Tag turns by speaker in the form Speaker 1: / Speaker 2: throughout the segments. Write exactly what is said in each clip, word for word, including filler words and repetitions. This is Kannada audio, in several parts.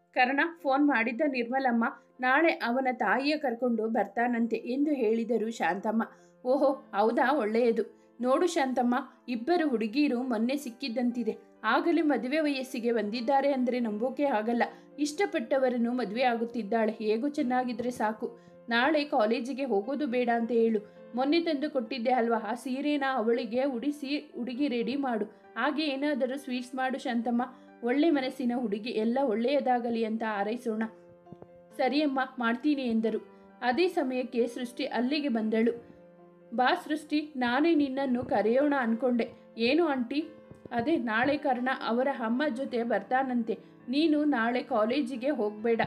Speaker 1: ಕರ್ಣ ಫೋನ್ ಮಾಡಿದ್ದ ನಿರ್ಮಲಮ್ಮ ನಾಳೆ ಅವನ ತಾಯಿಯ ಕರ್ಕೊಂಡು ಬರ್ತಾನಂತೆ ಎಂದು ಹೇಳಿದರು ಶಾಂತಮ್ಮ. ಓಹೋ ಹೌದಾ, ಒಳ್ಳೆಯದು. ನೋಡು ಶಾಂತಮ್ಮ, ಇಬ್ಬರು ಹುಡುಗಿಯರು ಮೊನ್ನೆ ಸಿಕ್ಕಿದ್ದಂತಿದೆ. ಆಗಲೇ ಮದುವೆ ವಯಸ್ಸಿಗೆ ಬಂದಿದ್ದಾರೆ ಅಂದರೆ ನಂಬೋಕೆ ಆಗಲ್ಲ. ಇಷ್ಟಪಟ್ಟವರನ್ನು ಮದುವೆ ಆಗುತ್ತಿದ್ದಾಳೆ. ಹೇಗೂ ಚೆನ್ನಾಗಿದ್ರೆ ಸಾಕು. ನಾಳೆ ಕಾಲೇಜಿಗೆ ಹೋಗೋದು ಬೇಡ ಅಂತ ಹೇಳು. ಮೊನ್ನೆ ತಂದು ಕೊಟ್ಟಿದ್ದೆ ಅಲ್ವಾ ಆ ಸೀರೆನ ಅವಳಿಗೆ ಉಡಿಸಿ ಹುಡುಗಿ ರೆಡಿ ಮಾಡು. ಹಾಗೆ ಏನಾದರೂ ಸ್ವೀಟ್ಸ್ ಮಾಡು ಶಾಂತಮ್ಮ. ಒಳ್ಳೆ ಮನಸ್ಸಿನ ಹುಡುಗಿ, ಎಲ್ಲ ಒಳ್ಳೆಯದಾಗಲಿ ಅಂತ ಹಾರೈಸೋಣ. ಸರಿಯಮ್ಮ, ಮಾಡ್ತೀನಿ ಎಂದರು. ಅದೇ ಸಮಯಕ್ಕೆ ಸೃಷ್ಟಿ ಅಲ್ಲಿಗೆ ಬಂದಳು. ಬಾ ಸೃಷ್ಟಿ, ನಾನೇ ನಿನ್ನನ್ನು ಕರೆಯೋಣ ಅನ್ಕೊಂಡೆ. ಏನು ಆಂಟಿ? ಅದೇ ನಾಳೆ ಕರ್ಣ ಅವರ ಅಮ್ಮ ಜೊತೆ ಬರ್ತಾನಂತೆ. ನೀನು ನಾಳೆ ಕಾಲೇಜಿಗೆ ಹೋಗಬೇಡ.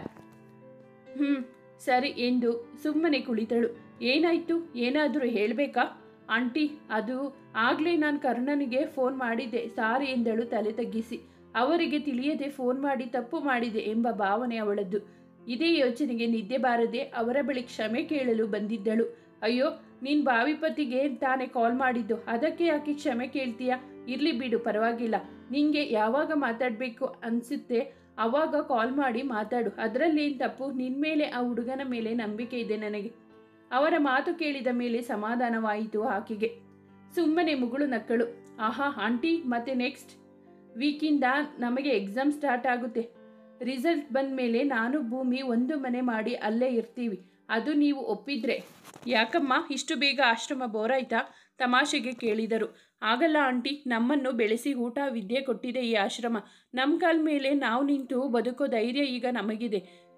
Speaker 1: ಹ್ಞೂ ಸರಿ ಎಂದು ಸುಮ್ಮನೆ ಕುಳಿತಳು. ಏನಾಯ್ತು? ಏನಾದರೂ ಹೇಳಬೇಕಾ? ಆಂಟಿ, ಅದು ಆಗಲೇ ನಾನು ಕರ್ಣನಿಗೆ ಫೋನ್ ಮಾಡಿದ್ದೆ, ಸಾರಿ ಎಂದಳು ತಲೆ ತಗ್ಗಿಸಿ. ಅವರಿಗೆ ತಿಳಿಯದೆ ಫೋನ್ ಮಾಡಿ ತಪ್ಪು ಮಾಡಿದೆ ಎಂಬ ಭಾವನೆ ಅವಳದ್ದು. ಇದೇ ಯೋಚನೆಗೆ ನಿದ್ದೆ ಬಾರದೆ ಅವರ ಬಳಿ ಕ್ಷಮೆ ಕೇಳಲು ಬಂದಿದ್ದಳು. ಅಯ್ಯೋ, ನೀನು ಬಾವಿಪತಿಗೆ ತಾನೇ ಕಾಲ್ ಮಾಡಿದ್ದು, ಅದಕ್ಕೆ ಯಾಕೆ ಕ್ಷಮೆ ಕೇಳ್ತೀಯಾ? ಇರಲಿ ಬಿಡು, ಪರವಾಗಿಲ್ಲ. ನಿಂಗೆ ಯಾವಾಗ ಮಾತಾಡಬೇಕು ಅನಿಸುತ್ತೆ ಆವಾಗ ಕಾಲ್ ಮಾಡಿ ಮಾತಾಡು. ಅದರಲ್ಲೇನು ತಪ್ಪು? ನಿನ್ನ ಮೇಲೆ ಆ ಹುಡುಗನ ಮೇಲೆ ನಂಬಿಕೆ ಇದೆ ನನಗೆ. ಅವರ ಮಾತು ಕೇಳಿದ ಮೇಲೆ ಸಮಾಧಾನವಾಯಿತು ಆಕೆಗೆ. ಸುಮ್ಮನೆ ಮುಗುಳು ನಕ್ಕಳು. ಆಹಾ ಆಂಟಿ, ಮತ್ತೆ ನೆಕ್ಸ್ಟ್ ವೀಕಿಂದ ನಮಗೆ ಎಕ್ಸಾಮ್ ಸ್ಟಾರ್ಟ್ ಆಗುತ್ತೆ. ರಿಸಲ್ಟ್ ಬಂದ ಮೇಲೆ ನಾನು ಭೂಮಿ ಒಂದು ಮನೆ ಮಾಡಿ ಅಲ್ಲೇ ಇರ್ತೀವಿ. ಅದು ನೀವು ಒಪ್ಪಿದ್ರೆ. ಯಾಕಮ್ಮ ಇಷ್ಟು ಬೇಗ ಆಶ್ರಮ ಬೋರಾಯ್ತಾ? ತಮಾಷೆಗೆ ಕೇಳಿದರು. ಆಗಲ್ಲ ಆಂಟಿ, ನಮ್ಮನ್ನು ಬೆಳೆಸಿ ಊಟ ವಿದ್ಯೆ ಕೊಟ್ಟಿದೆ ಈ ಆಶ್ರಮ. ನಮ್ಮ ಕಾಲ ಮೇಲೆ ನಾವು ನಿಂತು ಬದುಕೋ ಧೈರ್ಯ ಈಗ ನಮಗಿದೆ.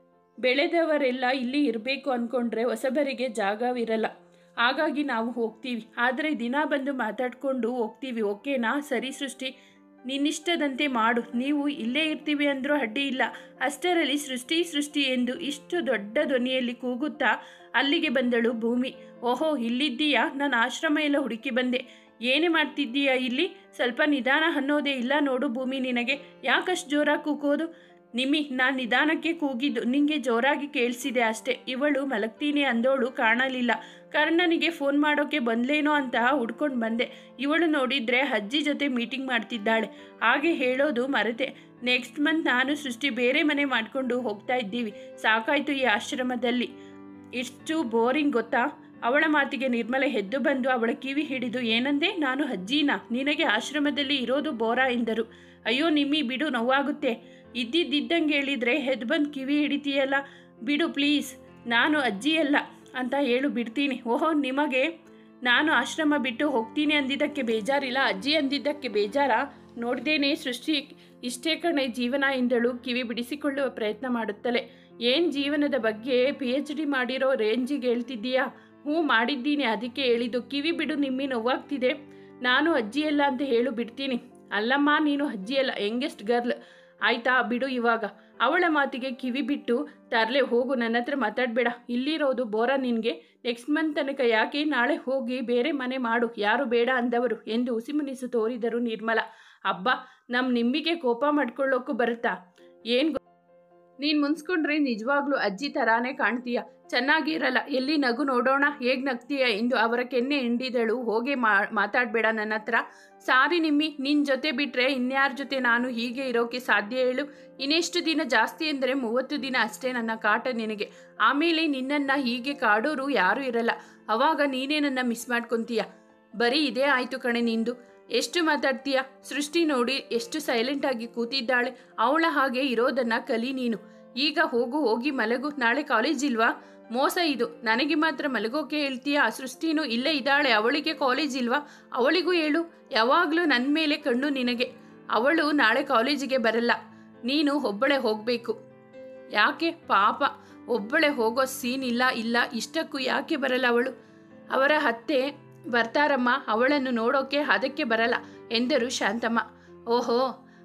Speaker 1: ಬೆಳೆದವರೆಲ್ಲ ಇಲ್ಲಿ ಇರಬೇಕು ಅಂದ್ಕೊಂಡ್ರೆ ಹೊಸಬರಿಗೆ ಜಾಗವಿರಲ್ಲ. ಹಾಗಾಗಿ ನಾವು ಹೋಗ್ತೀವಿ. ಆದರೆ ದಿನ ಬಂದು ಮಾತಾಡಿಕೊಂಡು ಹೋಗ್ತೀವಿ, ಓಕೆನಾ? ಸರಿ ಸೃಷ್ಟಿ, ನಿನ್ನಿಷ್ಟದಂತೆ ಮಾಡು. ನೀವು ಇಲ್ಲೇ ಇರ್ತೀವಿ ಅಂದರೂ ಅಡ್ಡಿ ಇಲ್ಲ. ಅಷ್ಟರಲ್ಲಿ ಸೃಷ್ಟಿ ಸೃಷ್ಟಿ ಎಂದು ಇಷ್ಟು ದೊಡ್ಡ ಧ್ವನಿಯಲ್ಲಿ ಕೂಗುತ್ತಾ ಅಲ್ಲಿಗೆ ಬಂದಳು ಭೂಮಿ. ಓಹೋ, ಇಲ್ಲಿದ್ದೀಯಾ? ನಾನು ಆಶ್ರಮ ಎಲ್ಲ ಹುಡುಕಿ ಬಂದೆ. ಏನೇ ಮಾಡ್ತಿದ್ದೀಯಾ ಇಲ್ಲಿ? ಸ್ವಲ್ಪ ನಿಧಾನ ಅನ್ನೋದೇ ಇಲ್ಲ ನೋಡು ಭೂಮಿ ನಿನಗೆ. ಯಾಕಷ್ಟು ಜೋರಾಗಿ ಕೂಗೋದು? ನಿಮ್ಮಿ, ನಾನು ನಿಧಾನಕ್ಕೆ ಕೂಗಿದ್ದು ನಿಂಗೆ ಜೋರಾಗಿ ಕೇಳಿಸಿದೆ ಅಷ್ಟೇ. ಇವಳು ಮಲಗ್ತೀನಿ ಅಂದೋಳು ಕಾಣಲಿಲ್ಲ. ಕರ್ಣನಿಗೆ ಫೋನ್ ಮಾಡೋಕ್ಕೆ ಬಂದ್ಲೇನೋ ಅಂತ ಹುಡ್ಕೊಂಡು ಬಂದೆ. ಇವಳು ನೋಡಿದರೆ ಅಜ್ಜಿ ಜೊತೆ ಮೀಟಿಂಗ್ ಮಾಡ್ತಿದ್ದಾಳೆ. ಹಾಗೆ ಹೇಳೋದು ಮರೆತೆ. ನೆಕ್ಸ್ಟ್ ಮಂತ್ ನಾನು ಸೃಷ್ಟಿ ಬೇರೆ ಮನೆ ಮಾಡಿಕೊಂಡು ಹೋಗ್ತಾ ಇದ್ದೀವಿ. ಸಾಕಾಯಿತು ಈ ಆಶ್ರಮದಲ್ಲಿ. ಇಷ್ಟು ಬೋರಿಂಗ್ ಗೊತ್ತಾ? ಅವಳ ಮಾತಿಗೆ ನಿರ್ಮಲೆ ಎದ್ದು ಬಂದು ಅವಳ ಕಿವಿ ಹಿಡಿದು, ಏನಂದೆ? ನಾನು ಅಜ್ಜಿನಾ? ನಿನಗೆ ಆಶ್ರಮದಲ್ಲಿ ಇರೋದು ಬೋರಾ ಎಂದರು. ಅಯ್ಯೋ ನಿಮ್ಮಿ, ಬಿಡು, ನೋವಾಗುತ್ತೆ. ಇದ್ದಿದ್ದಂಗೆ ಹೇಳಿದರೆ ಎದ್ದು ಬಂದು ಕಿವಿ ಹಿಡಿತೀಯಲ್ಲ. ಬಿಡು ಪ್ಲೀಸ್, ನಾನು ಅಜ್ಜಿಯಲ್ಲ ಅಂತ ಹೇಳು, ಬಿಡ್ತೀನಿ. ಓಹೋ, ನಿಮಗೆ ನಾನು ಆಶ್ರಮ ಬಿಟ್ಟು ಹೋಗ್ತೀನಿ ಅಂದಿದ್ದಕ್ಕೆ ಬೇಜಾರಿಲ್ಲ, ಅಜ್ಜಿ ಅಂದಿದ್ದಕ್ಕೆ ಬೇಜಾರಾ? ನೋಡ್ದೇನೆ ಸೃಷ್ಟಿ, ಇಷ್ಟೇ ಕಣೆ ಜೀವನ ಎಂದಳು ಕಿವಿ ಬಿಡಿಸಿಕೊಳ್ಳುವ ಪ್ರಯತ್ನ ಮಾಡುತ್ತಲೇ. ಏನು ಜೀವನದ ಬಗ್ಗೆ ಪಿ ಎಚ್ ಡಿ ಮಾಡಿರೋ ರೇಂಜಿಗೆ ಹೇಳ್ತಿದ್ದೀಯಾ? ಹ್ಞೂ ಮಾಡಿದ್ದೀನಿ, ಅದಕ್ಕೆ ಹೇಳಿದ್ದು. ಕಿವಿ ಬಿಡು ನಿಮ್ಮಿ, ನೋವಾಗ್ತಿದೆ. ನಾನು ಅಜ್ಜಿಯಲ್ಲ ಅಂತ ಹೇಳು, ಬಿಡ್ತೀನಿ. ಅಲ್ಲಮ್ಮ, ನೀನು ಅಜ್ಜಿಯಲ್ಲ, ಯಂಗೆಸ್ಟ್ ಗರ್ಲ್. ಆಯ್ತಾ, ಬಿಡು ಇವಾಗ. ಅವಳ ಮಾತಿಗೆ ಕಿವಿ ಬಿಟ್ಟು ತರಲೆ, ಹೋಗು, ನನ್ನ ಹತ್ರ ಮಾತಾಡಬೇಡ. ಇಲ್ಲಿರೋದು ಬೋರಾ ನಿನಗೆ? ನೆಕ್ಸ್ಟ್ ಮಂತ್ ತನಕ ಯಾಕೆ? ನಾಳೆ ಹೋಗಿ ಬೇರೆ ಮನೆ ಮಾಡು. ಯಾರು ಬೇಡ ಅಂದವರು ಎಂದು ಹುಸಿಮುನಿಸು ತೋರಿದರು ನಿರ್ಮಲ. ಅಬ್ಬ, ನಮ್ಮ ನಿಮ್ಮಿಗೆ ಕೋಪ ಮಾಡ್ಕೊಳ್ಳೋಕ್ಕೂ ಬರುತ್ತಾ? ಏನು ನೀನು ಮುನ್ಸ್ಕೊಂಡ್ರೆ ನಿಜವಾಗ್ಲೂ ಅಜ್ಜಿ ಥರಾನೇ ಕಾಣ್ತೀಯ. ಚೆನ್ನಾಗಿರಲ್ಲ. ಎಲ್ಲಿ ನಗು ನೋಡೋಣ, ಹೇಗೆ ನಗ್ತೀಯ ಎಂದು ಅವರ ಕೆನ್ನೆ ಹಿಂಡಿದಳು. ಹೋಗಿ ಮಾ ಮಾತಾಡಬೇಡ ನನ್ನ ಹತ್ರ. ಸಾರಿ ನಿಮ್ಮಿ, ನಿನ್ನ ಜೊತೆ ಬಿಟ್ಟರೆ ಇನ್ಯಾರ ಜೊತೆ ನಾನು ಹೀಗೆ ಇರೋಕ್ಕೆ ಸಾಧ್ಯ ಹೇಳು? ಇನ್ನೆಷ್ಟು ದಿನ? ಜಾಸ್ತಿ ಅಂದರೆ ಮೂವತ್ತು ದಿನ ಅಷ್ಟೇ ನನ್ನ ಕಾಟ ನಿನಗೆ. ಆಮೇಲೆ ನಿನ್ನನ್ನು ಹೀಗೆ ಕಾಡೋರು ಯಾರೂ ಇರಲ್ಲ. ಅವಾಗ ನೀನೇ ನನ್ನ ಮಿಸ್ ಮಾಡ್ಕೊತೀಯ. ಬರೀ ಇದೇ ಆಯಿತು ಕಣೆ ನಿಂದು. ಎಷ್ಟು ಮಾತಾಡ್ತೀಯ? ಸೃಷ್ಟಿ ನೋಡಿ ಎಷ್ಟು ಸೈಲೆಂಟಾಗಿ ಕೂತಿದ್ದಾಳೆ. ಅವಳ ಹಾಗೆ ಇರೋದನ್ನು ಕಲಿ ನೀನು. ಈಗ ಹೋಗು, ಹೋಗಿ ಮಲಗು. ನಾಳೆ ಕಾಲೇಜ್ ಇಲ್ವಾ? ಮೋಸ ಇದು. ನನಗೆ ಮಾತ್ರ ಮಲಗೋಕೆ ಹೇಳ್ತೀಯಾ? ಸೃಷ್ಟಿನೂ ಇಲ್ಲೇ ಇದ್ದಾಳೆ, ಅವಳಿಗೆ ಕಾಲೇಜ್ ಇಲ್ವಾ? ಅವಳಿಗೂ ಹೇಳು. ಯಾವಾಗಲೂ ನನ್ನ ಮೇಲೆ ಕಣ್ಣು ನಿನಗೆ. ಅವಳು ನಾಳೆ ಕಾಲೇಜಿಗೆ ಬರಲ್ಲ, ನೀನು ಒಬ್ಬಳೆ ಹೋಗಬೇಕು. ಯಾಕೆ? ಪಾಪ, ಒಬ್ಬಳೆ ಹೋಗೋ ಸೀನ್ ಇಲ್ಲ. ಇಲ್ಲ ಇಷ್ಟಕ್ಕೂ ಯಾಕೆ ಬರಲ್ಲ ಅವಳು? ಅವರ ಅತ್ತೆ ಬರ್ತಾರಮ್ಮ, ಅವಳನ್ನು ನೋಡೋಕೆ, ಅದಕ್ಕೆ ಬರಲ್ಲ ಎಂದರು ಶಾಂತಮ್ಮ. ಓಹೋ,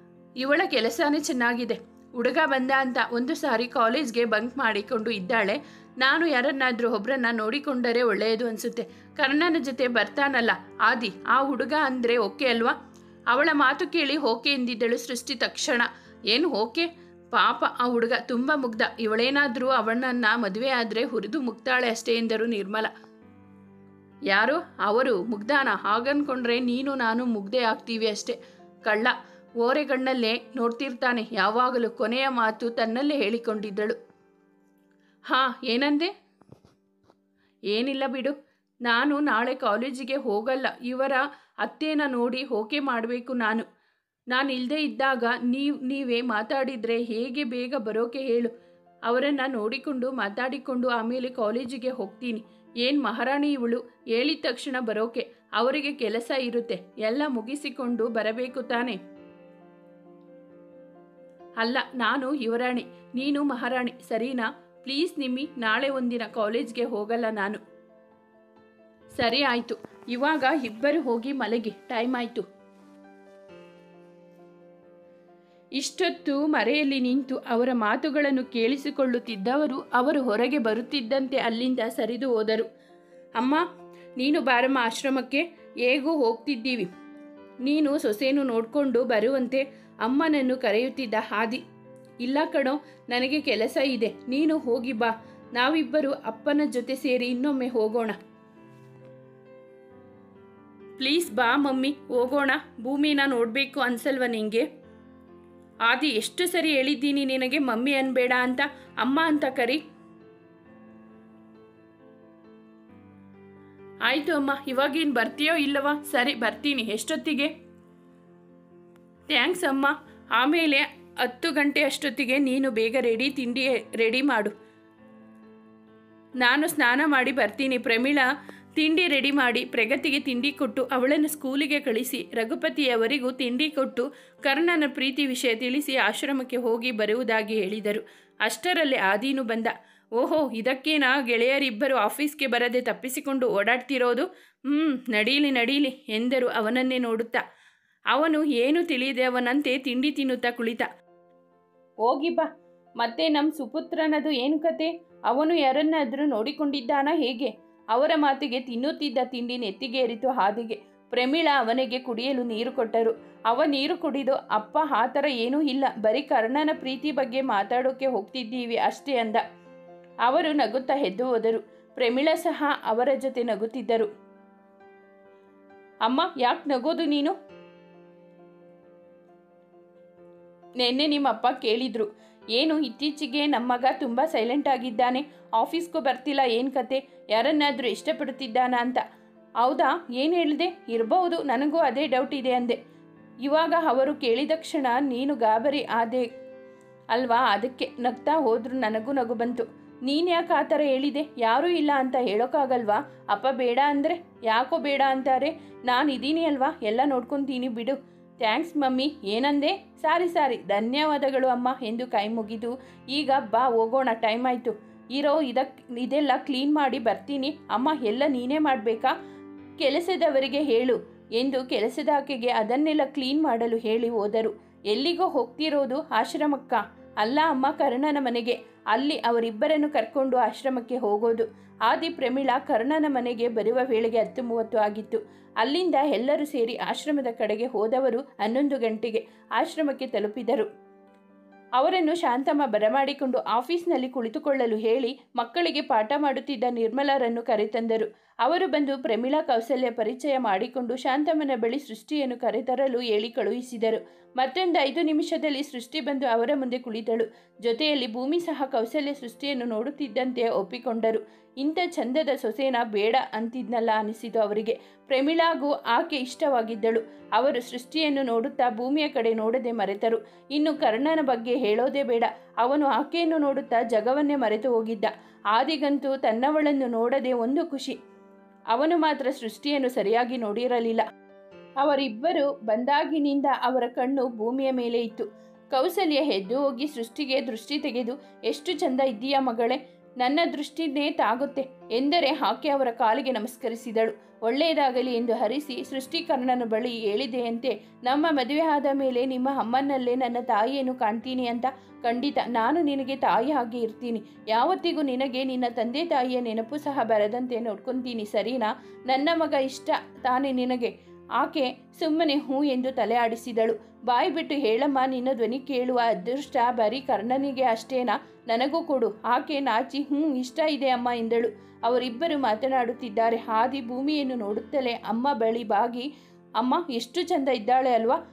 Speaker 1: ಇವಳ ಕೆಲಸನೇ ಚೆನ್ನಾಗಿದೆ. ಹುಡುಗ ಬಂದ ಅಂತ ಒಂದು ಸಾರಿ ಕಾಲೇಜ್ಗೆ ಬಂಕ್ ಮಾಡಿಕೊಂಡು ಇದ್ದಾಳೆ. ನಾನು ಯಾರನ್ನಾದರೂ ಒಬ್ಬರನ್ನ ನೋಡಿಕೊಂಡರೆ ಒಳ್ಳೆಯದು ಅನಿಸುತ್ತೆ. ಕರ್ಣನ ಜೊತೆ ಬರ್ತಾನಲ್ಲ ಆದಿ, ಆ ಹುಡುಗ ಅಂದರೆ ಓಕೆ ಅಲ್ವಾ? ಅವಳ ಮಾತು ಕೇಳಿ ಓಕೆ ಎಂದಿದ್ದಳು ಸೃಷ್ಟಿ ತಕ್ಷಣ. ಏನು ಓಕೆ? ಪಾಪ, ಆ ಹುಡುಗ ತುಂಬ ಮುಗ್ಧ. ಇವಳೇನಾದರೂ ಅವನನ್ನು ಮದುವೆ ಆದರೆ ಹುರಿದು ಮುಗ್ತಾಳೆ ಅಷ್ಟೇ ಎಂದರು ನಿರ್ಮಲ. ಯಾರು? ಅವರು ಮುಗ್ಧಾನ? ಹಾಗನ್ಕೊಂಡ್ರೆ ನೀನು ನಾನು ಮುಗ್ಧೆ ಆಗ್ತೀವಿ ಅಷ್ಟೇ. ಕಳ್ಳ, ಓರೆಗಣ್ಣಲ್ಲೇ ನೋಡ್ತಿರ್ತಾನೆ ಯಾವಾಗಲೂ. ಕೊನೆಯ ಮಾತು ತನ್ನಲ್ಲೇ ಹೇಳಿಕೊಂಡಿದ್ದಳು. ಹಾಂ, ಏನಂದೆ? ಏನಿಲ್ಲ ಬಿಡು. ನಾನು ನಾಳೆ ಕಾಲೇಜಿಗೆ ಹೋಗಲ್ಲ. ಇವರ ಅತ್ತೇನ ನೋಡಿ ಓಕೆ ಮಾಡಬೇಕು ನಾನು. ನಾನು ಇಲ್ಲದೆ ಇದ್ದಾಗ ನೀವು ನೀವೇ ಮಾತಾಡಿದರೆ ಹೇಗೆ ಬೇಗ ಬರೋಕೆ ಹೇಳು. ಅವರನ್ನು ನೋಡಿಕೊಂಡು ಮಾತಾಡಿಕೊಂಡು ಆಮೇಲೆ ಕಾಲೇಜಿಗೆ ಹೋಗ್ತೀನಿ. ಏನು ಮಹಾರಾಣಿ ಇವಳು, ಹೇಳಿದ ತಕ್ಷಣ ಬರೋಕೆ. ಅವರಿಗೆ ಕೆಲಸ ಇರುತ್ತೆ, ಎಲ್ಲ ಮುಗಿಸಿಕೊಂಡು ಬರಬೇಕು ತಾನೆ. ಅಲ್ಲ, ನಾನು ಯುವರಾಣಿ, ನೀನು ಮಹಾರಾಣಿ, ಸರಿನಾ? ಪ್ಲೀಸ್ ನಿಮ್ಮಿ, ನಾಳೆ ಒಂದಿನ ಕಾಲೇಜ್ಗೆ ಹೋಗಲ್ಲ ನಾನು. ಸರಿ ಆಯಿತು, ಇವಾಗ ಇಬ್ಬರು ಹೋಗಿ ಮಲಗಿ, ಟೈಮ್ ಆಯಿತು. ಇಷ್ಟೊತ್ತು ಮರೆಯಲ್ಲಿ ನಿಂತು ಅವರ ಮಾತುಗಳನ್ನು ಕೇಳಿಸಿಕೊಳ್ಳುತ್ತಿದ್ದವರು ಅವರು ಹೊರಗೆ ಬರುತ್ತಿದ್ದಂತೆ ಅಲ್ಲಿಂದ ಸರಿದು ಹೋದರು. ಅಮ್ಮ, ನೀನು ಬಾರಮ್ಮ ಆಶ್ರಮಕ್ಕೆ, ಹೇಗೂ ಹೋಗ್ತಿದ್ದೀವಿ. ನೀನು ಸೊಸೆಯನ್ನು ನೋಡಿಕೊಂಡು ಬರುವಂತೆ ಅಮ್ಮನನ್ನು ಕರೆಯುತ್ತಿದ್ದ ಹಾದಿ. ಇಲ್ಲ ಕಣೋ, ನನಗೆ ಕೆಲಸ ಇದೆ, ನೀನು ಹೋಗಿ ಬಾ. ನಾವಿಬ್ಬರು ಅಪ್ಪನ ಜೊತೆ ಸೇರಿ ಇನ್ನೊಮ್ಮೆ ಹೋಗೋಣ. ಪ್ಲೀಸ್ ಬಾ ಮಮ್ಮಿ, ಹೋಗೋಣ. ಭೂಮಿನ ನೋಡಬೇಕು ಅನ್ಸಲ್ವ ನಿಂಗೆ? ಆದಿ, ಎಷ್ಟು ಸರಿ ಹೇಳಿದ್ದೀನಿ ನಿನಗೆ ಮಮ್ಮಿ ಅನ್ಬೇಡ ಅಂತ, ಅಮ್ಮ ಅಂತ ಕರಿ. ಆಯಿತು ಅಮ್ಮ, ಇವಾಗೇನು ಬರ್ತೀಯೋ ಇಲ್ಲವಾ? ಸರಿ, ಬರ್ತೀನಿ. ಎಷ್ಟೊತ್ತಿಗೆ? ಥ್ಯಾಂಕ್ಸ್ ಅಮ್ಮ. ಆಮೇಲೆ ಹತ್ತು ಗಂಟೆ ಅಷ್ಟೊತ್ತಿಗೆ ನೀನು ಬೇಗ ರೆಡಿ ತಿಂಡಿ ರೆಡಿ ಮಾಡು. ನಾನು ಸ್ನಾನ ಮಾಡಿ ಬರ್ತೀನಿ. ಪ್ರಮೀಳಾ ತಿಂಡಿ ರೆಡಿ ಮಾಡಿ ಪ್ರಗತಿಗೆ ತಿಂಡಿ ಕೊಟ್ಟು ಅವಳನ್ನು ಸ್ಕೂಲಿಗೆ ಕಳಿಸಿ ರಘುಪತಿಯವರಿಗೂ ತಿಂಡಿ ಕೊಟ್ಟು ಕರ್ಣನ ಪ್ರೀತಿ ವಿಷಯ ತಿಳಿಸಿ ಆಶ್ರಮಕ್ಕೆ ಹೋಗಿ ಬರುವುದಾಗಿ ಹೇಳಿದರು. ಅಷ್ಟರಲ್ಲಿ ಆದೀನು ಬಂದ. ಓಹೋ, ಇದಕ್ಕೇನಾ ಗೆಳೆಯರಿಬ್ಬರು ಆಫೀಸ್ಗೆ ಬರದೆ ತಪ್ಪಿಸಿಕೊಂಡು ಓಡಾಡ್ತಿರೋದು? ಹ್ಞೂ, ನಡೀಲಿ ನಡೀಲಿ ಎಂದರು ಅವನನ್ನೇ ನೋಡುತ್ತಾ. ಅವನು ಏನು ತಿಳಿಯದವನಂತೆ ತಿಂಡಿ ತಿನ್ನುತ್ತಾ ಕುಳಿತ. ಹೋಗಿ ಬಾ. ಮತ್ತೆ ನಮ್ಮ ಸುಪುತ್ರನದು ಏನು ಕತೆ? ಅವನು ಯಾರನ್ನಾದರೂ ನೋಡಿಕೊಂಡಿದ್ದಾನಾ ಹೇಗೆ? ಅವರ ಮಾತಿಗೆ ತಿನ್ನುತ್ತಿದ್ದ ತಿಂಡಿ ನೆತ್ತಿಗೇರಿತು ಹಾದಿಗೆ. ಪ್ರಮೀಳಾ ಅವನಿಗೆ ಕುಡಿಯಲು ನೀರು ಕೊಟ್ಟರು. ಅವ ನೀರು ಕುಡಿದು, ಅಪ್ಪ ಆ ಥರ ಏನೂ ಇಲ್ಲ, ಬರೀ ಕರ್ಣನ ಪ್ರೀತಿ ಬಗ್ಗೆ ಮಾತಾಡೋಕೆ ಹೋಗ್ತಿದ್ದೀವಿ ಅಷ್ಟೇ ಅಂದ. ಅವರು ನಗುತ್ತಾ ಎದ್ದು ಹೋದರು. ಪ್ರಮೀಳಾ ಸಹ ಅವರ ಜೊತೆ ನಗುತ್ತಿದ್ದರು. ಅಮ್ಮ, ಯಾಕೆ ನಗೋದು ನೀನು? ನಿನ್ನೆ ನಿಮ್ಮಪ್ಪ ಕೇಳಿದ್ರು, ಏನು ಇತ್ತೀಚೆಗೆ ನಮ್ಮ ಮಗ ತುಂಬ ಸೈಲೆಂಟ್ ಆಗಿದ್ದಾನೆ, ಆಫೀಸ್ಗೂ ಬರ್ತಿಲ್ಲ, ಏನು ಕತೆ, ಯಾರನ್ನಾದರೂ ಇಷ್ಟಪಡುತ್ತಿದ್ದಾನ ಅಂತ. ಹೌದಾ, ಏನು ಹೇಳಿದೆ? ಇರಬಹುದು, ನನಗೂ ಅದೇ ಡೌಟ್ ಇದೆ ಅಂದೆ. ಇವಾಗ ಅವರು ಕೇಳಿದ ಕ್ಷಣ ನೀನು ಗಾಬರಿ ಆದೆ ಅಲ್ವಾ, ಅದಕ್ಕೆ ನಗ್ತಾ ಹೋದ್ರು. ನನಗೂ ನಗು ಬಂತು. ನೀನು ಯಾಕೆ ಆ ಥರ ಹೇಳಿದೆ? ಯಾರೂ ಇಲ್ಲ ಅಂತ ಹೇಳೋಕ್ಕಾಗಲ್ವಾ? ಅಪ್ಪ ಬೇಡ ಅಂದರೆ ಯಾಕೋ ಬೇಡ ಅಂತಾರೆ. ನಾನು ಇದ್ದೀನಿ ಅಲ್ವಾ, ಎಲ್ಲ ನೋಡ್ಕೊತೀನಿ ಬಿಡು. Thanks mummy. ಏನಂದೆ? ಸಾರಿ ಸಾರಿ, ಧನ್ಯವಾದಗಳು ಅಮ್ಮ ಎಂದು ಕೈ ಮುಗಿದು, ಈಗ ಬಾ ಹೋಗೋಣ, ಟೈಮ್ ಆಯಿತು. ಇರೋ ಇದಕ್ಕೆ ಇದೆಲ್ಲ ಕ್ಲೀನ್ ಮಾಡಿ ಬರ್ತೀನಿ. ಅಮ್ಮ, ಎಲ್ಲ ನೀನೇ ಮಾಡಬೇಕಾ? ಕೆಲಸದವರಿಗೆ ಹೇಳು ಎಂದು ಕೆಲಸದಾಕೆಗೆ ಅದನ್ನೆಲ್ಲ ಕ್ಲೀನ್ ಮಾಡಲು ಹೇಳಿ ಹೋದರು. ಎಲ್ಲಿಗೋ ಹೋಗ್ತಿರೋದು? ಆಶ್ರಮಕ್ಕ? ಅಲ್ಲ ಅಮ್ಮ, ಕರ್ಣನ ಮನೆಗೆ. ಅಲ್ಲಿ ಅವರಿಬ್ಬರನ್ನು ಕರ್ಕೊಂಡು ಆಶ್ರಮಕ್ಕೆ ಹೋಗೋದು. ಆದಿ ಪ್ರಮೀಳಾ ಕರ್ಣನ ಮನೆಗೆ ಬರುವ ವೇಳೆಗೆ ಹತ್ತು ಮೂವತ್ತು ಆಗಿತ್ತು. ಅಲ್ಲಿಂದ ಎಲ್ಲರೂ ಸೇರಿ ಆಶ್ರಮದ ಕಡೆಗೆ ಹೋದವರು ಹನ್ನೊಂದು ಗಂಟೆಗೆ ಆಶ್ರಮಕ್ಕೆ ತಲುಪಿದರು. ಅವರನ್ನು ಶಾಂತಮ್ಮ ಬರಮಾಡಿಕೊಂಡು ಆಫೀಸ್ನಲ್ಲಿ ಕುಳಿತುಕೊಳ್ಳಲು ಹೇಳಿ ಮಕ್ಕಳಿಗೆ ಪಾಠ ಮಾಡುತ್ತಿದ್ದ ನಿರ್ಮಲಾರನ್ನು ಕರೆತಂದರು. ಅವರು ಬಂದು ಪ್ರಮೀಳಾ ಕೌಸಲ್ಯ ಪರಿಚಯ ಮಾಡಿಕೊಂಡು ಶಾಂತಮ್ಮನ ಬಳಿ ಸೃಷ್ಟಿಯನ್ನು ಕರೆತರಲು ಹೇಳಿ ಕಳುಹಿಸಿದರು. ಮತ್ತೊಂದು ಐದು ನಿಮಿಷದಲ್ಲಿ ಸೃಷ್ಟಿ ಬಂದು ಅವರ ಮುಂದೆ ಕುಳಿತಳು. ಜೊತೆಯಲ್ಲಿ ಭೂಮಿ ಸಹ ಕೌಸಲ್ಯ ಸೃಷ್ಟಿಯನ್ನು ನೋಡುತ್ತಿದ್ದಂತೆ ಒಪ್ಪಿಕೊಂಡರು. ಇಂಥ ಚಂದದ ಸೊಸೆನ ಬೇಡ ಅಂತಿದ್ನಲ್ಲ ಅನಿಸಿತು ಅವರಿಗೆ. ಪ್ರಮೀಳಾಗೂ ಆಕೆ ಇಷ್ಟವಾಗಿದ್ದಳು. ಅವರು ಸೃಷ್ಟಿಯನ್ನು ನೋಡುತ್ತಾ ಭೂಮಿಯ ಕಡೆ ನೋಡದೆ ಮರೆತರು. ಇನ್ನು ಕರ್ಣನ ಬಗ್ಗೆ ಹೇಳೋದೇ ಬೇಡ. ಅವನು ಆಕೆಯನ್ನು ನೋಡುತ್ತಾ ಜಗವನ್ನೇ ಮರೆತು ಹೋಗಿದ್ದ. ಆದಿಗಂತೂ ತನ್ನವಳನ್ನು ನೋಡದೆ ಒಂದು ಖುಷಿ. ಅವನು ಮಾತ್ರ ಸೃಷ್ಟಿಯನ್ನು ಸರಿಯಾಗಿ ನೋಡಿರಲಿಲ್ಲ. ಅವರಿಬ್ಬರು ಬಂದಾಗಿನಿಂದ ಅವರ ಕಣ್ಣು ಭೂಮಿಯ ಮೇಲೆ ಇತ್ತು. ಕೌಸಲ್ಯ ಎದ್ದು ಹೋಗಿ ಸೃಷ್ಟಿಗೆ ದೃಷ್ಟಿ ತೆಗೆದು, ಎಷ್ಟು ಚಂದ ಇದ್ದೀಯಾ ಮಗಳೇ, ನನ್ನ ದೃಷ್ಟಿನೇ ತಾಗುತ್ತೆ ಎಂದರೆ ಆಕೆ ಅವರ ಕಾಲಿಗೆ ನಮಸ್ಕರಿಸಿದಳು. ಒಳ್ಳೆಯದಾಗಲಿ ಎಂದು ಹರಿಸಿ ಸೃಷ್ಟಿಕರ್ಣನ ಬಳಿ ಹೇಳಿದೆಯಂತೆ, ನಮ್ಮ ಮದುವೆ ಆದ ಮೇಲೆ ನಿಮ್ಮ ಅಮ್ಮನಲ್ಲೇ ನನ್ನ ತಾಯಿಯನ್ನು ಕಾಣ್ತೀನಿ ಅಂತ. ಖಂಡಿತ ನಾನು ನಿನಗೆ ತಾಯಿ ಹಾಗೆ ಇರ್ತೀನಿ. ಯಾವತ್ತಿಗೂ ನಿನಗೆ ನಿನ್ನ ತಂದೆ ತಾಯಿಯ ನೆನಪು ಸಹ ಬರದಂತೆ ನೋಡ್ಕೊತೀನಿ, ಸರಿನಾ? ನನ್ನ ಮಗ ಇಷ್ಟ ತಾನೇ ನಿನಗೆ? ಆಕೆ ಸುಮ್ಮನೆ ಹ್ಞೂ ಎಂದು ತಲೆ ಆಡಿಸಿದಳು. ಬಾಯಿ ಬಿಟ್ಟು ಹೇಳಮ್ಮ, ನಿನ್ನ ಧ್ವನಿ ಕೇಳುವ ಅದೃಷ್ಟ ಬರೀ ಕರ್ಣನಿಗೆ ಅಷ್ಟೇನಾ? ನನಗೂ ಕೊಡು. ಆಕೆ ನಾಚಿ ಹ್ಞೂ ಇಷ್ಟ ಇದೆ ಅಮ್ಮ ಎಂದಳು. ಅವರಿಬ್ಬರು ಮಾತನಾಡುತ್ತಿದ್ದಾರೆ. ಆದಿ ಭೂಮಿಯನ್ನು ನೋಡುತ್ತಲೇ ಅಮ್ಮ ಬಳಿ ಬಾಗಿ, ಅಮ್ಮ ಎಷ್ಟು ಚಂದ ಇದ್ದಾಳೆ ಅಲ್ವಾ?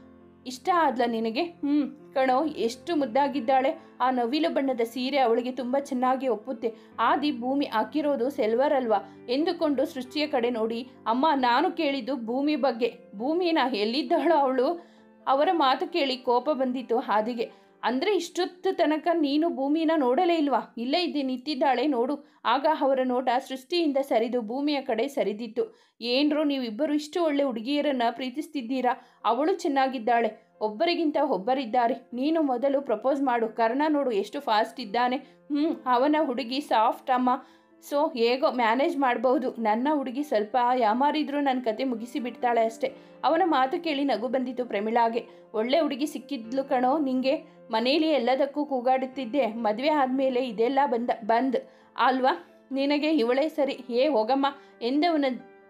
Speaker 1: ಇಷ್ಟ ಆದ್ಲ ನಿನಗೆ? ಹ್ಞೂ ಕಣೋ, ಎಷ್ಟು ಮುದ್ದಾಗಿದ್ದಾಳೆ. ಆ ನವಿಲು ಬಣ್ಣದ ಸೀರೆ ಅವಳಿಗೆ ತುಂಬ ಚೆನ್ನಾಗಿ ಒಪ್ಪುತ್ತೆ. ಆದಿ ಭೂಮಿ ಹಾಕಿರೋದು ಸಿಲ್ವರ್ ಅಲ್ವಾ ಎಂದುಕೊಂಡು ಸೃಷ್ಟಿಯ ಕಡೆ ನೋಡಿ, ಅಮ್ಮ ನಾನು ಕೇಳಿದ್ದು ಭೂಮಿ ಬಗ್ಗೆ. ಭೂಮಿನ ಎಲ್ಲಿದ್ದಾಳೋ ಅವಳು? ಅವರ ಮಾತು ಕೇಳಿ ಕೋಪ ಬಂದಿತ್ತು ಆದಿಗೆ. ಅಂದರೆ ಇಷ್ಟೊತ್ತು ತನಕ ನೀನು ಭೂಮಿನ ನೋಡಲೇ ಇಲ್ವಾ? ಇಲ್ಲೇ ಇದ್ದೆ ನಿಂತಿದ್ದಾಳೆ ನೋಡು. ಆಗ ಅವರ ನೋಟ ಸೃಷ್ಟಿಯಿಂದ ಸರಿದು ಭೂಮಿಯ ಕಡೆ ಸರಿದಿತ್ತು. ಏನ್ರೋ ನೀವಿಬ್ಬರು ಇಷ್ಟು ಒಳ್ಳೆ ಹುಡುಗಿಯರನ್ನ ಪ್ರೀತಿಸ್ತಿದ್ದೀರಾ? ಅವಳು ಚೆನ್ನಾಗಿದ್ದಾಳೆ, ಒಬ್ಬರಿಗಿಂತ ಒಬ್ಬರಿದ್ದಾರೆ. ನೀನು ಮೊದಲು ಪ್ರಪೋಸ್ ಮಾಡು. ಕರ್ಣ ನೋಡು ಎಷ್ಟು ಫಾಸ್ಟ್ ಇದ್ದಾನೆ. ಹ್ಞೂ ಅವನ ಹುಡುಗಿ ಸಾಫ್ಟ್ ಅಮ್ಮ, ಸೊ ಹೇಗೋ ಮ್ಯಾನೇಜ್ ಮಾಡ್ಬೋದು. ನನ್ನ ಹುಡುಗಿ ಸ್ವಲ್ಪ ಯಾಮಾರಿದ್ರು ನನ್ನ ಕತೆ ಮುಗಿಸಿ ಬಿಡ್ತಾಳೆ ಅಷ್ಟೆ. ಅವನ ಮಾತು ಕೇಳಿ ನಗು ಬಂದಿತ್ತು ಪ್ರಮಿಳಾಗೆ. ಒಳ್ಳೆ ಹುಡುಗಿ ಸಿಕ್ಕಿದ್ಲು ಕಣೋ ನಿಂಗೆ. ಮನೇಲಿ ಎಲ್ಲದಕ್ಕೂ ಕೂಗಾಡುತ್ತಿದ್ದೆ, ಮದುವೆ ಆದಮೇಲೆ ಇದೆಲ್ಲ ಬಂದ ಬಂದ್ ಅಲ್ವಾ ನಿನಗೆ? ಇವಳೇ ಸರಿ, ಏ ಹೋಗಮ್ಮ ಎಂದವನ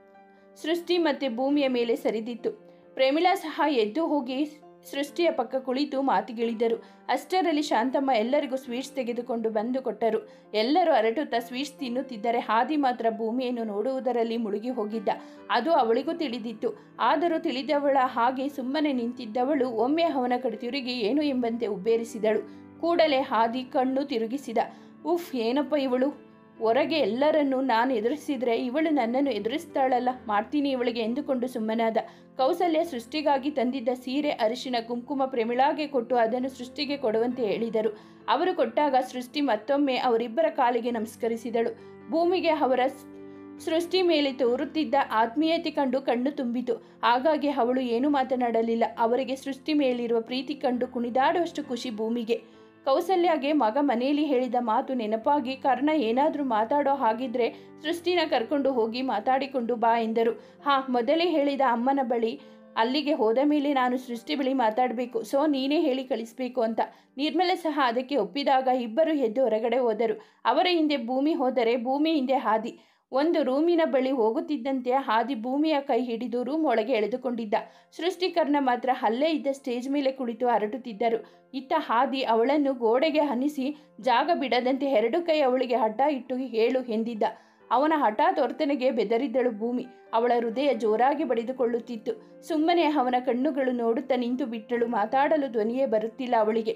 Speaker 1: ಸೃಷ್ಟಿ ಮತ್ತು ಭೂಮಿಯ ಮೇಲೆ ಸರಿದಿತ್ತು. ಪ್ರೇಮಿಳಾ ಸಹ ಎದ್ದು ಹೋಗಿ ಸೃಷ್ಟಿಯ ಪಕ್ಕ ಕುಳಿತು ಮಾತಿಗಿಳಿದರು. ಅಷ್ಟರಲ್ಲಿ ಶಾಂತಮ್ಮ ಎಲ್ಲರಿಗೂ ಸ್ವೀಟ್ಸ್ ತೆಗೆದುಕೊಂಡು ಬಂದು ಕೊಟ್ಟರು. ಎಲ್ಲರೂ ಹರಟುತ್ತಾ ಸ್ವೀಟ್ಸ್ ತಿನ್ನುತ್ತಿದ್ದರೆ ಆದಿ ಮಾತ್ರ ಭೂಮಿಯನ್ನು ನೋಡುವುದರಲ್ಲಿ ಮುಳುಗಿ ಹೋಗಿದ್ದ. ಅದು ಅವಳಿಗೂ ತಿಳಿದಿತ್ತು. ಆದರೂ ತಿಳಿದವಳ ಹಾಗೆ ಸುಮ್ಮನೆ ನಿಂತಿದ್ದವಳು ಒಮ್ಮೆ ಅವನ ಕಡೆ ತಿರುಗಿ ಏನು ಎಂಬಂತೆ ಉಬ್ಬೇರಿಸಿದಳು. ಕೂಡಲೇ ಆದಿ ಕಣ್ಣು ತಿರುಗಿಸಿದ. ಉಫ್, ಏನಪ್ಪ ಇವಳು? ಹೊರಗೆ ಎಲ್ಲರನ್ನೂ ನಾನು ಎದುರಿಸಿದ್ರೆ ಇವಳು ನನ್ನನ್ನು ಎದುರಿಸ್ತಾಳಲ್ಲ, ಮಾಡ್ತೀನಿ ಇವಳಿಗೆ ಎಂದುಕೊಂಡು ಸುಮ್ಮನಾದ. ಕೌಸಲ್ಯ ಸೃಷ್ಟಿಗಾಗಿ ತಂದಿದ್ದ ಸೀರೆ, ಅರಿಶಿನ, ಕುಂಕುಮ ಪ್ರೇಮಿಳಾಗೆ ಕೊಟ್ಟು ಅದನ್ನು ಸೃಷ್ಟಿಗೆ ಕೊಡುವಂತೆ ಹೇಳಿದರು. ಅವರು ಕೊಟ್ಟಾಗ ಸೃಷ್ಟಿ ಮತ್ತೊಮ್ಮೆ ಅವರಿಬ್ಬರ ಕಾಲಿಗೆ ನಮಸ್ಕರಿಸಿದಳು. ಭೂಮಿಗೆ ಅವರ ಸೃಷ್ಟಿ ಮೇಲೆ ತೋರುತ್ತಿದ್ದ ಆತ್ಮೀಯತೆ ಕಂಡು ಕಣ್ಣು ತುಂಬಿತು. ಹಾಗಾಗಿ ಅವಳು ಏನೂ ಮಾತನಾಡಲಿಲ್ಲ. ಅವರಿಗೆ ಸೃಷ್ಟಿ ಮೇಲಿರುವ ಪ್ರೀತಿ ಕಂಡು ಕುಣಿದಾಡುವಷ್ಟು ಖುಷಿ ಭೂಮಿಗೆ. ಕೌಸಲ್ಯಗೆ ಮಗ ಮನೆಯಲ್ಲಿ ಹೇಳಿದ ಮಾತು ನೆನಪಾಗಿ ಕರ್ಣ ಏನಾದರೂ ಮಾತಾಡೋ ಹಾಗಿದ್ರೆ ಸೃಷ್ಟಿನ ಕರ್ಕೊಂಡು ಹೋಗಿ ಮಾತಾಡಿಕೊಂಡು ಬಾ ಎಂದರು. ಹಾ, ಮೊದಲೇ ಹೇಳಿದ ಅಮ್ಮನ ಬಳಿ ಅಲ್ಲಿಗೆ ಹೋದ ಮೇಲೆ ನಾನು ಸೃಷ್ಟಿ ಬಳಿ ಮಾತಾಡಬೇಕು, ಸೊ ನೀನೇ ಹೇಳಿ ಕಳಿಸ್ಬೇಕು ಅಂತ. ನಿರ್ಮಲ ಸಹ ಅದಕ್ಕೆ ಒಪ್ಪಿದಾಗ ಇಬ್ಬರು ಎದ್ದು ಹೊರಗಡೆ ಹೋದರು. ಅವರ ಹಿಂದೆ ಭೂಮಿ ಹೋದರೆ ಭೂಮಿ ಹಿಂದೆ ಹಾದಿ. ಒಂದು ರೂಮಿನ ಬಳಿ ಹೋಗುತ್ತಿದ್ದಂತೆ ಹಾದಿ ಭೂಮಿಯ ಕೈ ಹಿಡಿದು ರೂಮ್ ಒಳಗೆ ಎಳೆದುಕೊಂಡಿದ್ದ. ಸೃಷ್ಟಿಕರ್ಣ ಮಾತ್ರ ಅಲ್ಲೇ ಇದ್ದ ಸ್ಟೇಜ್ ಮೇಲೆ ಕುಳಿತು ಹರಟುತ್ತಿದ್ದರು. ಇತ್ತ ಹಾದಿ ಅವಳನ್ನು ಗೋಡೆಗೆ ಹನಿಸಿ ಜಾಗ ಬಿಡದಂತೆ ಎರಡು ಕೈ ಅವಳಿಗೆ ಹಠ ಇಟ್ಟು ಹೇಳು ಎಂದಿದ್ದ. ಅವನ ಹಠಾತ್ ವರ್ತನೆಗೆ ಬೆದರಿದ್ದಳು ಭೂಮಿ. ಅವಳ ಹೃದಯ ಜೋರಾಗಿ ಬಡಿದುಕೊಳ್ಳುತ್ತಿತ್ತು. ಸುಮ್ಮನೆ ಅವನ ಕಣ್ಣುಗಳು ನೋಡುತ್ತಾ ನಿಂತು ಬಿಟ್ಟಳು. ಮಾತಾಡಲು ಧ್ವನಿಯೇ ಬರುತ್ತಿಲ್ಲ ಅವಳಿಗೆ.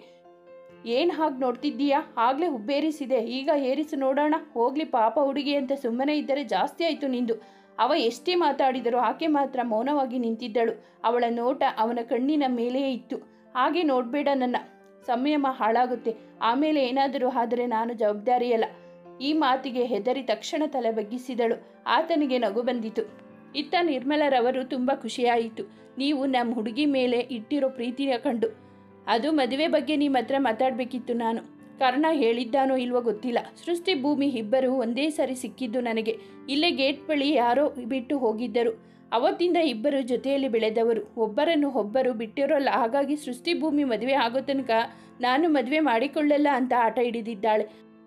Speaker 1: ಏನು ಹಾಗೆ ನೋಡ್ತಿದ್ದೀಯಾ? ಆಗಲೇ ಹುಬ್ಬೇರಿಸಿದೆ, ಈಗ ಏರಿಸು ನೋಡೋಣ. ಹೋಗ್ಲಿ ಪಾಪ ಹುಡುಗಿ ಅಂತ ಸುಮ್ಮನೆ ಇದ್ದರೆ ಜಾಸ್ತಿ ಆಯಿತು ನಿಂದು. ಅವ ಎಷ್ಟೇ ಮಾತಾಡಿದರೂ ಆಕೆ ಮಾತ್ರ ಮೌನವಾಗಿ ನಿಂತಿದ್ದಳು. ಅವಳ ನೋಟ ಅವನ ಕಣ್ಣಿನ ಮೇಲೆಯೇ ಇತ್ತು. ಹಾಗೆ ನೋಡಬೇಡ, ನನ್ನ ಸಂಯಮ ಹಾಳಾಗುತ್ತೆ. ಆಮೇಲೆ ಏನಾದರೂ ಆದರೆ ನಾನು ಜವಾಬ್ದಾರಿಯಲ್ಲ. ಈ ಮಾತಿಗೆ ಹೆದರಿ ತಕ್ಷಣ ತಲೆ ಬಗ್ಗಿಸಿದಳು. ಆತನಿಗೆ ನಗು ಬಂದಿತು. ಇತ್ತ ನಿರ್ಮಲರವರು ತುಂಬ ಖುಷಿಯಾಯಿತು. ನೀವು ನಮ್ಮ ಹುಡುಗಿ ಮೇಲೆ ಇಟ್ಟಿರೋ ಪ್ರೀತಿಯ ಕಂಡು. ಅದು ಮದುವೆ ಬಗ್ಗೆ ನಿಮ್ಮ ಹತ್ರ ಮಾತಾಡಬೇಕಿತ್ತು ನಾನು. ಕರ್ಣ ಹೇಳಿದ್ದಾನೋ ಇಲ್ವೋ ಗೊತ್ತಿಲ್ಲ. ಸೃಷ್ಟಿ ಭೂಮಿ ಇಬ್ಬರು ಒಂದೇ ಸಾರಿ ಸಿಕ್ಕಿದ್ದು ನನಗೆ. ಇಲ್ಲೇ ಗೇಟ್ ಬಳಿ ಯಾರೋ ಬಿಟ್ಟು ಹೋಗಿದ್ದರು. ಅವತ್ತಿಂದ ಇಬ್ಬರು ಜೊತೆಯಲ್ಲಿ ಬೆಳೆದವರು. ಒಬ್ಬರನ್ನು ಒಬ್ಬರು ಬಿಟ್ಟಿರೋಲ್ಲ. ಹಾಗಾಗಿ ಸೃಷ್ಟಿ ಭೂಮಿ ಮದುವೆ ಆಗೋ ತನಕ ನಾನು ಮದುವೆ ಮಾಡಿಕೊಳ್ಳಲ್ಲ ಅಂತ ಆಟ ಹಿಡಿದಿದ್ದಾಳೆ.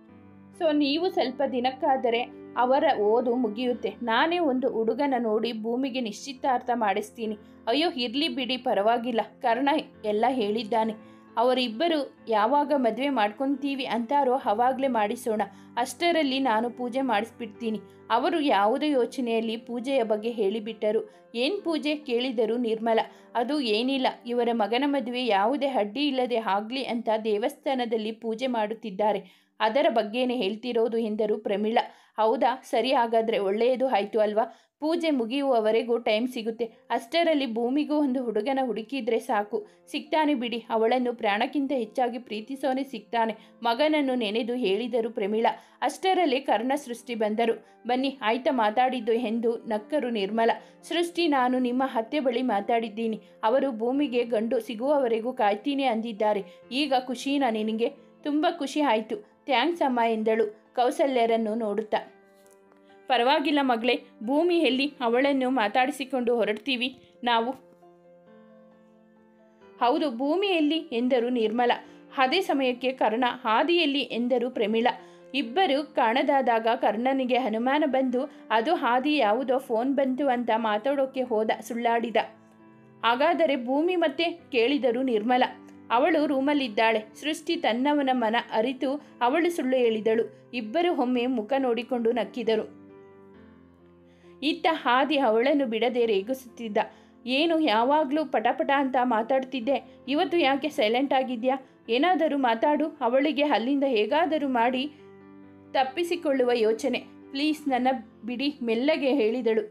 Speaker 1: ಸೊ ನೀವು ಸ್ವಲ್ಪ ದಿನಕ್ಕಾದರೆ ಅವರ ಓದು ಮುಗಿಯುತ್ತೆ. ನಾನೇ ಒಂದು ಹುಡುಗನ ನೋಡಿ ಭೂಮಿಗೆ ನಿಶ್ಚಿತಾರ್ಥ ಮಾಡಿಸ್ತೀನಿ. ಅಯ್ಯೋ ಇರಲಿ ಬಿಡಿ, ಪರವಾಗಿಲ್ಲ. ಕರ್ಣ ಎಲ್ಲ ಹೇಳಿದ್ದಾನೆ. ಅವರಿಬ್ಬರು ಯಾವಾಗ ಮದುವೆ ಮಾಡ್ಕೊತೀವಿ ಅಂತಾರೋ ಅವಾಗಲೇ ಮಾಡಿಸೋಣ. ಅಷ್ಟರಲ್ಲಿ ನಾನು ಪೂಜೆ ಮಾಡಿಸ್ಬಿಡ್ತೀನಿ. ಅವರು ಯಾವುದೇ ಯೋಚನೆಯಲ್ಲಿ ಪೂಜೆಯ ಬಗ್ಗೆ ಹೇಳಿಬಿಟ್ಟರು. ಏನು ಪೂಜೆ ಕೇಳಿದರು ನಿರ್ಮಲ. ಅದು ಏನಿಲ್ಲ, ಇವರ ಮಗನ ಮದುವೆ ಯಾವುದೇ ಅಡ್ಡಿ ಇಲ್ಲದೆ ಆಗಲಿ ಅಂತ ದೇವಸ್ಥಾನದಲ್ಲಿ ಪೂಜೆ ಮಾಡುತ್ತಿದ್ದಾರೆ. ಅದರ ಬಗ್ಗೆನೇ ಹೇಳ್ತಿರೋದು ಎಂದರು ಪ್ರಮಿಳಾ. ಹೌದಾ, ಸರಿ, ಹಾಗಾದರೆ ಒಳ್ಳೆಯದು ಆಯಿತು ಅಲ್ವಾ. ಪೂಜೆ ಮುಗಿಯುವವರೆಗೂ ಟೈಮ್ ಸಿಗುತ್ತೆ. ಅಷ್ಟರಲ್ಲಿ ಭೂಮಿಗೂ ಒಂದು ಹುಡುಗನ ಹುಡುಕಿದ್ರೆ ಸಾಕು. ಸಿಗ್ತಾನೆ ಬಿಡಿ, ಅವಳನ್ನು ಪ್ರಾಣಕ್ಕಿಂತ ಹೆಚ್ಚಾಗಿ ಪ್ರೀತಿಸೋನೆ ಸಿಗ್ತಾನೆ. ಮಗನನ್ನು ನೆನೆದು ಹೇಳಿದರು ಪ್ರಮಿಳಾ. ಅಷ್ಟರಲ್ಲಿ ಕರ್ಣ ಸೃಷ್ಟಿ ಬಂದರು. ಬನ್ನಿ ಆಯ್ತಾ ಮಾತಾಡಿದ್ದು ಎಂದು ನಕ್ಕರು ನಿರ್ಮಲ. ಸೃಷ್ಟಿ, ನಾನು ನಿಮ್ಮ ಅತ್ತೆ ಬಳಿ ಮಾತಾಡಿದ್ದೀನಿ. ಅವರು ಭೂಮಿಗೆ ಗಂಡು ಸಿಗುವವರೆಗೂ ಕಾಯ್ತೀನಿ ಅಂದಿದ್ದಾರೆ. ಈಗ ಖುಷಿನಾ ನಿನಗೆ? ತುಂಬ ಖುಷಿ ಆಯಿತು. ಥ್ಯಾಂಕ್ಸ್ ಅಮ್ಮ ಎಂದಳು ಕೌಸಲ್ಯರನ್ನು ನೋಡುತ್ತಾ. ಪರವಾಗಿಲ್ಲ ಮಗಳೇ, ಭೂಮಿಯಲ್ಲಿ ಅವಳನ್ನು ಮಾತಾಡಿಸಿಕೊಂಡು ಹೊರಡ್ತೀವಿ ನಾವು. ಹೌದು, ಭೂಮಿಯಲ್ಲಿ ಎಂದರು ನಿರ್ಮಲ. ಅದೇ ಸಮಯಕ್ಕೆ ಕರ್ಣ. ಹಾದಿಯಲ್ಲಿ ಎಂದರು ಪ್ರಮಿಳಾ. ಇಬ್ಬರು ಕಾಣದಾದಾಗ ಕರ್ಣನಿಗೆ ಅನುಮಾನ ಬಂದು ಅದು ಹಾದಿ ಯಾವುದೋ ಫೋನ್ ಬಂತು ಅಂತ ಮಾತಾಡೋಕ್ಕೆ ಹೋದ, ಸುಳ್ಳಾಡಿದ. ಹಾಗಾದರೆ ಭೂಮಿ ಮತ್ತೆ ಕೇಳಿದರು ನಿರ್ಮಲ. ಅವಳು ರೂಮಲ್ಲಿದ್ದಾಳೆ. ಸೃಷ್ಟಿ ತನ್ನವನ ಮನ ಅರಿತು ಅವಳು ಸುಳ್ಳು ಹೇಳಿದಳು. ಇಬ್ಬರು ಒಮ್ಮೆ ಮುಖ ನೋಡಿಕೊಂಡು ನಕ್ಕಿದರು. ಇತ್ತ ಹಾದಿ ಅವಳನ್ನು ಬಿಡದೆ ರೇಗಿಸುತ್ತಿದ್ದ. ಏನು ಯಾವಾಗಲೂ ಪಟಪಟ ಅಂತ ಮಾತಾಡ್ತಿದ್ದೆ, ಇವತ್ತು ಯಾಕೆ ಸೈಲೆಂಟ್ ಆಗಿದ್ಯಾ? ಏನಾದರೂ ಮಾತಾಡು. ಅವಳಿಗೆ ಅಲ್ಲಿಂದ ಹೇಗಾದರೂ ಮಾಡಿ ತಪ್ಪಿಸಿಕೊಳ್ಳುವ ಯೋಚನೆ. ಪ್ಲೀಸ್ ನನ್ನ ಬಿಡಿ, ಮೆಲ್ಲಗೆ ಹೇಳಿದಳು.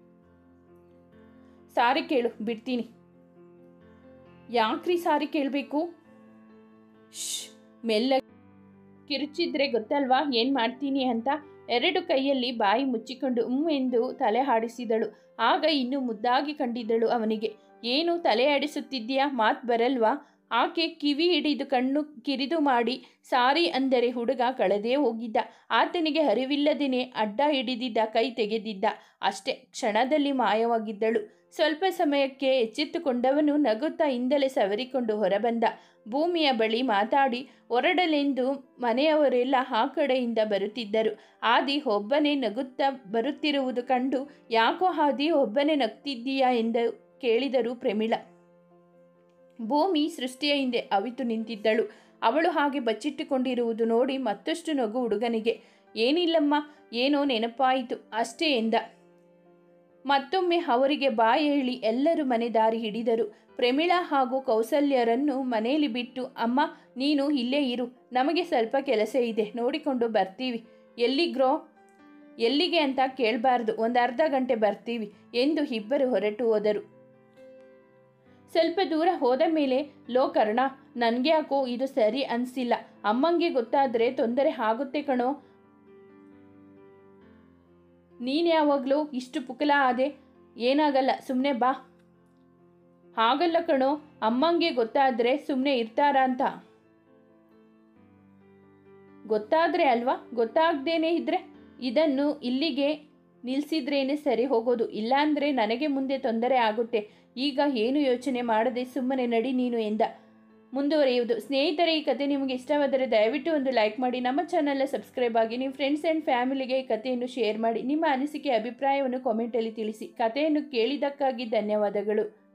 Speaker 1: ಸಾರಿ ಕೇಳು, ಬಿಡ್ತೀನಿ. ಯಾಕ್ರಿ ಸಾರಿ ಕೇಳಬೇಕು? ಶ್, ಮೆಲ್ಲ ಕಿರುಚಿದ್ರೆ ಗೊತ್ತಲ್ವಾ ಏನು ಮಾಡ್ತೀನಿ ಅಂತ. ಎರಡು ಕೈಯಲ್ಲಿ ಬಾಯಿ ಮುಚ್ಚಿಕೊಂಡು ಹ್ಞೂ ಎಂದು ತಲೆ ಆಡಿಸಿದಳು. ಆಗ ಇನ್ನೂ ಮುದ್ದಾಗಿ ಕಂಡಿದ್ದಳು ಅವನಿಗೆ. ಏನು ತಲೆ ಆಡಿಸುತ್ತಿದ್ದೀಯಾ? ಮಾತು ಬರಲ್ವಾ? ಆಕೆ ಕಿವಿ ಹಿಡಿದು ಕಣ್ಣು ಕಿರಿದು ಮಾಡಿ ಸಾರಿ ಅಂದರೆ ಹುಡುಗ ಕಳೆದೇ ಹೋಗಿದ್ದ. ಆತನಿಗೆ ಅರಿವಿಲ್ಲದೇನೆ ಅಡ್ಡ ಹಿಡಿದಿದ್ದ ಕೈ ತೆಗೆದಿದ್ದ. ಅಷ್ಟೇ, ಕ್ಷಣದಲ್ಲಿ ಮಾಯವಾಗಿದ್ದಳು. ಸ್ವಲ್ಪ ಸಮಯಕ್ಕೆ ಎಚ್ಚೆತ್ತುಕೊಂಡವನು ನಗುತ್ತಾ ಹಿಂದಲೇ ಸವರಿಕೊಂಡು ಹೊರಬಂದ. ಭೂಮಿಯ ಬಳಿ ಮಾತಾಡಿ ಹೊರಡಲೆಂದು ಮನೆಯವರೆಲ್ಲ ಆ ಕಡೆಯಿಂದ ಬರುತ್ತಿದ್ದರು. ಆದಿ ಒಬ್ಬನೇ ನಗುತ್ತಾ ಬರುತ್ತಿರುವುದು ಕಂಡು, ಯಾಕೋ ಆದಿ ಒಬ್ಬನೇ ನಗ್ತಿದ್ದೀಯಾ ಎಂದು ಕೇಳಿದರು ಪ್ರಮೀಳ. ಭೂಮಿ ಸೃಷ್ಟಿಯ ಹಿಂದೆ ಅವಿತು ನಿಂತಿದ್ದಳು. ಅವಳು ಹಾಗೆ ಬಚ್ಚಿಟ್ಟುಕೊಂಡಿರುವುದು ನೋಡಿ ಮತ್ತಷ್ಟು ನಗು ಹುಡುಗನಿಗೆ. ಏನಿಲ್ಲಮ್ಮ, ಏನೋ ನೆನಪಾಯಿತು ಅಷ್ಟೇ ಎಂದ. ಮತ್ತೊಮ್ಮೆ ಅವರಿಗೆ ಬಾಯಿ ಹೇಳಿ ಎಲ್ಲರೂ ಮನೆ ದಾರಿ ಹಿಡಿದರು. ಪ್ರಮೀಳಾ ಹಾಗೂ ಕೌಸಲ್ಯರನ್ನು ಮನೆಯಲ್ಲಿ ಬಿಟ್ಟು, ಅಮ್ಮ ನೀನು ಇಲ್ಲೇ ಇರು, ನಮಗೆ ಸ್ವಲ್ಪ ಕೆಲಸ ಇದೆ, ನೋಡಿಕೊಂಡು ಬರ್ತೀವಿ. ಎಲ್ಲಿಗ್ರೋ? ಎಲ್ಲಿಗೆ ಅಂತ ಕೇಳಬಾರ್ದು, ಒಂದು ಅರ್ಧ ಗಂಟೆ ಬರ್ತೀವಿ ಎಂದು ಇಬ್ಬರು ಹೊರಟು ಹೋದರು. ಸ್ವಲ್ಪ ದೂರ ಹೋದ ಮೇಲೆ, ಲೋ ಕರ್ಣ, ನನಗೆ ಯಾಕೋ ಇದು ಸರಿ ಅನಿಸಿಲ್ಲ. ಅಮ್ಮಂಗೆ ಗೊತ್ತಾದರೆ ತೊಂದರೆ ಆಗುತ್ತೆ ಕಣೋ. ನೀನು ಯಾವಾಗಲೂ ಇಷ್ಟು ಪುಕಲ ಆದೆ? ಏನಾಗಲ್ಲ, ಸುಮ್ಮನೆ ಬಾ. ಹಾಗಲ್ಲ ಕಣೋ, ಅಮ್ಮಂಗೆ ಗೊತ್ತಾದರೆ ಸುಮ್ಮನೆ ಇರ್ತಾರಾ ಅಂತ. ಗೊತ್ತಾದರೆ ಅಲ್ವಾ? ಗೊತ್ತಾಗ್ದೇನೆ ಇದ್ರೆ ಇದನ್ನು ಇಲ್ಲಿಗೆ ನಿಲ್ಲಿಸಿದ್ರೇನೆ ಸರಿ ಹೋಗೋದು. ಇಲ್ಲಾಂದರೆ ನನಗೆ ಮುಂದೆ ತೊಂದರೆ ಆಗುತ್ತೆ. ಈಗ ಏನು ಯೋಚನೆ ಮಾಡದೆ ಸುಮ್ಮನೆ ನಡಿ ನೀನು ಎಂದ. ಮುಂದುವರಿಯುವುದು. ಸ್ನೇಹಿತರೆ, ಈ ಕತೆ ನಿಮಗೆ ಇಷ್ಟವಾದರೆ ದಯವಿಟ್ಟು ಒಂದು ಲೈಕ್ ಮಾಡಿ, ನಮ್ಮ ಚಾನಲ್ನ ಸಬ್ಸ್ಕ್ರೈಬ್ ಆಗಿ, ನಿಮ್ಮ ಫ್ರೆಂಡ್ಸ್ ಆ್ಯಂಡ್ ಫ್ಯಾಮಿಲಿಗೆ ಈ ಕಥೆಯನ್ನು ಶೇರ್ ಮಾಡಿ. ನಿಮ್ಮ ಅನಿಸಿಕೆ ಅಭಿಪ್ರಾಯವನ್ನು ಕಾಮೆಂಟಲ್ಲಿ ತಿಳಿಸಿ. ಕಥೆಯನ್ನು ಕೇಳಿದ್ದಕ್ಕಾಗಿ ಧನ್ಯವಾದಗಳು.